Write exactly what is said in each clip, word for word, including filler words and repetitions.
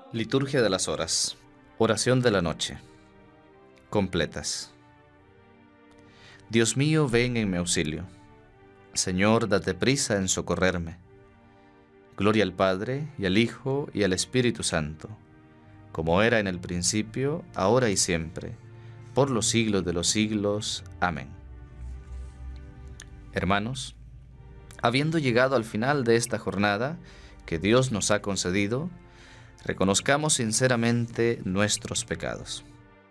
Liturgia de las horas. Oración de la noche. Completas. Dios mío, ven en mi auxilio. Señor, date prisa en socorrerme. Gloria al Padre, y al Hijo, y al Espíritu Santo, como era en el principio, ahora y siempre, por los siglos de los siglos. Amén. Hermanos, habiendo llegado al final de esta jornada que Dios nos ha concedido, reconozcamos sinceramente nuestros pecados.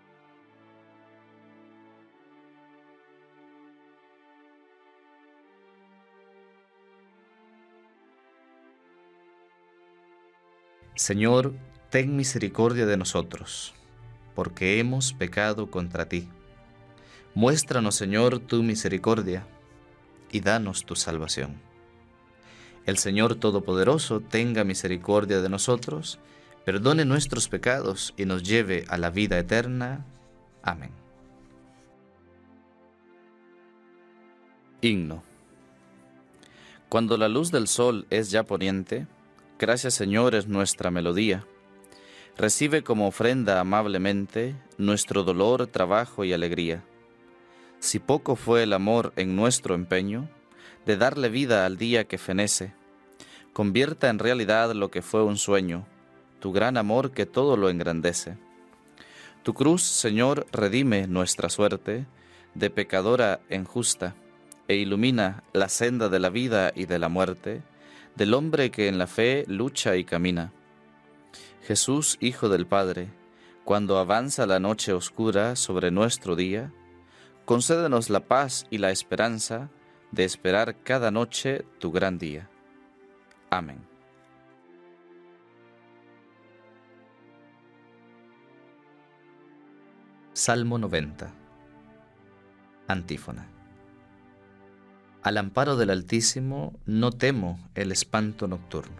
Señor, ten misericordia de nosotros, porque hemos pecado contra ti. Muéstranos, Señor, tu misericordia, y danos tu salvación. El Señor Todopoderoso tenga misericordia de nosotros, perdone nuestros pecados y nos lleve a la vida eterna. Amén. Himno. Cuando la luz del sol es ya poniente, gracias, Señor, es nuestra melodía. Recibe como ofrenda amablemente nuestro dolor, trabajo y alegría. Si poco fue el amor en nuestro empeño de darle vida al día que fenece, convierta en realidad lo que fue un sueño, tu gran amor que todo lo engrandece. Tu cruz, Señor, redime nuestra suerte de pecadora en justa, e ilumina la senda de la vida y de la muerte, del hombre que en la fe lucha y camina. Jesús, Hijo del Padre, cuando avanza la noche oscura sobre nuestro día, concédenos la paz y la esperanza de esperar cada noche tu gran día. Amén. Salmo noventa. Antífona. Al amparo del Altísimo no temo el espanto nocturno.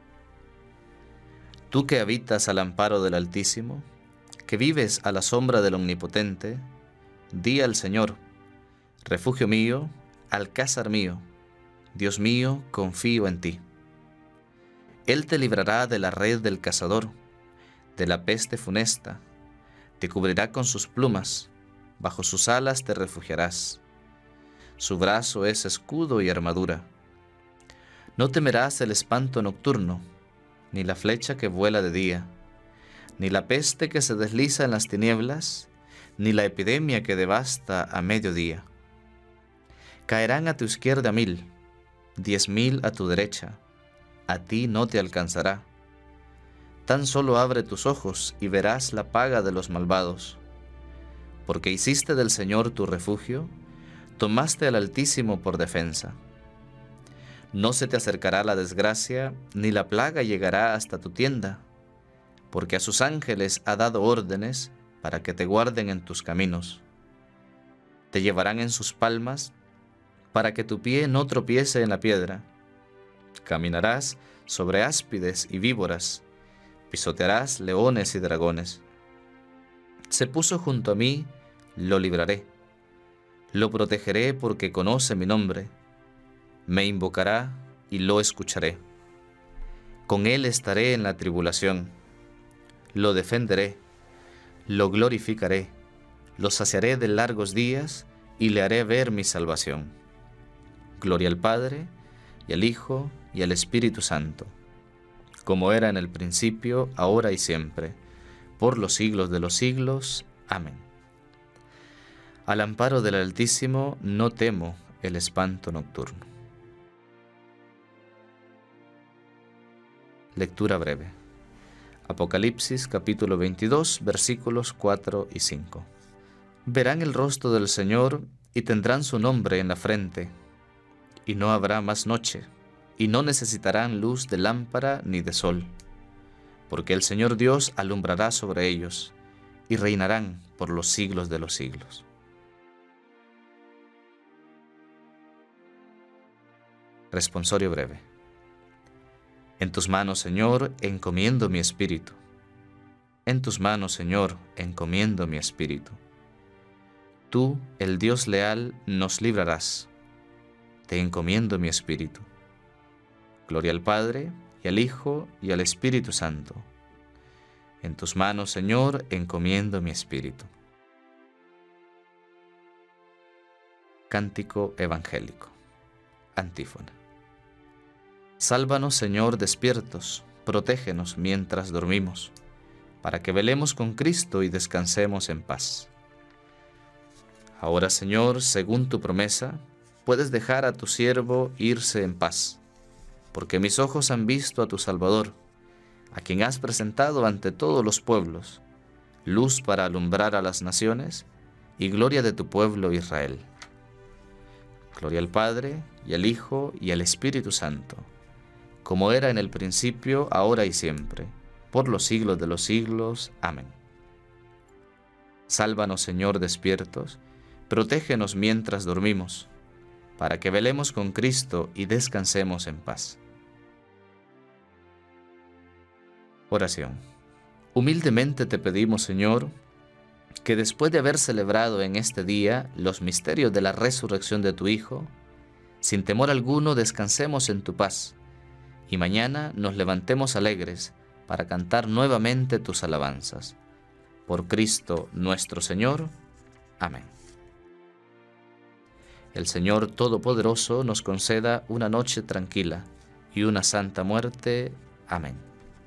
Tú que habitas al amparo del Altísimo, que vives a la sombra del Omnipotente, di al Señor: refugio mío, alcázar mío, Dios mío, confío en ti. Él te librará de la red del cazador, de la peste funesta, te cubrirá con sus plumas, bajo sus alas te refugiarás. Su brazo es escudo y armadura. No temerás el espanto nocturno, ni la flecha que vuela de día, ni la peste que se desliza en las tinieblas, ni la epidemia que devasta a mediodía. Caerán a tu izquierda mil, diez mil a tu derecha, a ti no te alcanzará. Tan solo abre tus ojos y verás la paga de los malvados. Porque hiciste del Señor tu refugio, tomaste al Altísimo por defensa. No se te acercará la desgracia, ni la plaga llegará hasta tu tienda, porque a sus ángeles ha dado órdenes para que te guarden en tus caminos. Te llevarán en sus palmas, para que tu pie no tropiece en la piedra. Caminarás sobre áspides y víboras, pisotearás leones y dragones. Se puso junto a mí, lo libraré. Lo protegeré porque conoce mi nombre. Me invocará y lo escucharé. Con él estaré en la tribulación. Lo defenderé, lo glorificaré, lo saciaré de largos días y le haré ver mi salvación. Gloria al Padre, y al Hijo, y al Espíritu Santo, como era en el principio, ahora y siempre, por los siglos de los siglos. Amén. Al amparo del Altísimo no temo el espanto nocturno. Lectura breve. Apocalipsis capítulo veintidós, versículos cuatro y cinco. Verán el rostro del Señor y tendrán su nombre en la frente, y no habrá más noche, y no necesitarán luz de lámpara ni de sol, porque el Señor Dios alumbrará sobre ellos, y reinarán por los siglos de los siglos. Responsorio breve. En tus manos, Señor, encomiendo mi espíritu. En tus manos, Señor, encomiendo mi espíritu. Tú, el Dios leal, nos librarás. Te encomiendo mi espíritu. Gloria al Padre, y al Hijo, y al Espíritu Santo, En tus manos, Señor, encomiendo mi espíritu. Cántico evangélico. Antífona. Sálvanos, Señor, despiertos, protégenos mientras dormimos, para que velemos con Cristo y descansemos en paz. Ahora, Señor, según tu promesa, puedes dejar a tu siervo irse en paz, porque mis ojos han visto a tu Salvador, a quien has presentado ante todos los pueblos, luz para alumbrar a las naciones y gloria de tu pueblo Israel. Gloria al Padre, y al Hijo, y al Espíritu Santo, como era en el principio, ahora y siempre, por los siglos de los siglos. Amén. Sálvanos, Señor, despiertos, protégenos mientras dormimos, para que velemos con Cristo y descansemos en paz. Oración. Humildemente te pedimos, Señor, que después de haber celebrado en este día los misterios de la resurrección de tu Hijo, sin temor alguno descansemos en tu paz, y mañana nos levantemos alegres para cantar nuevamente tus alabanzas. Por Cristo nuestro Señor. Amén. El Señor Todopoderoso nos conceda una noche tranquila y una santa muerte. Amén.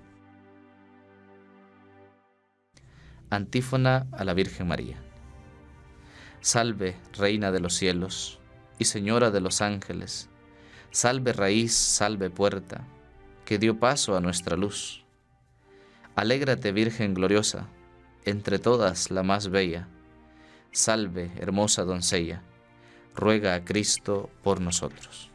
Antífona a la Virgen María. Salve, Reina de los cielos y Señora de los ángeles, salve raíz, salve puerta, que dio paso a nuestra luz. Alégrate, Virgen gloriosa, entre todas la más bella, salve, hermosa doncella, ruega a Cristo por nosotros.